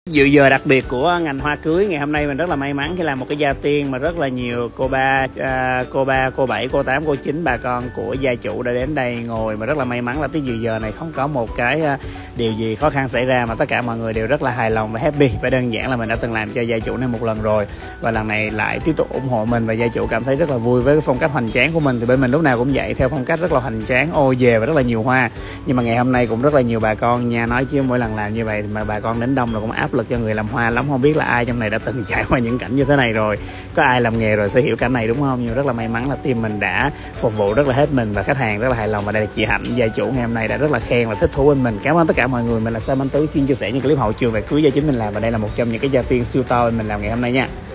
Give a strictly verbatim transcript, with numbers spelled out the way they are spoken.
Dự giờ đặc biệt của ngành hoa cưới ngày hôm nay mình rất là may mắn khi làm một cái gia tiên mà rất là nhiều cô ba, à, cô ba, cô bảy, cô tám, cô chín bà con của gia chủ đã đến đây ngồi, mà rất là may mắn là tới dự giờ này không có một cái à, điều gì khó khăn xảy ra, mà tất cả mọi người đều rất là hài lòng và happy. Và đơn giản là mình đã từng làm cho gia chủ này một lần rồi và lần này lại tiếp tục ủng hộ mình, và gia chủ cảm thấy rất là vui với cái phong cách hoành tráng của mình. Thì bên mình lúc nào cũng vậy, theo phong cách rất là hoành tráng, ô về và rất là nhiều hoa. Nhưng mà ngày hôm nay cũng rất là nhiều bà con nha, nói chứ mỗi lần làm như vậy mà bà con đến đông là cũng áp lực cho người làm hoa lắm. Không biết là ai trong này đã từng trải qua những cảnh như thế này rồi, có ai làm nghề rồi sẽ hiểu cảnh này đúng không? Nhưng rất là may mắn là team mình đã phục vụ rất là hết mình và khách hàng rất là hài lòng. Và đây là chị Hạnh, gia chủ ngày hôm nay đã rất là khen và thích thú bên mình. Cảm ơn tất cả mọi người. Mình là Sam Anh Tứ, chuyên chia sẻ những clip hậu trường về cưới gia chính mình làm, và đây là một trong những cái gia tiên siêu to mình làm ngày hôm nay nha.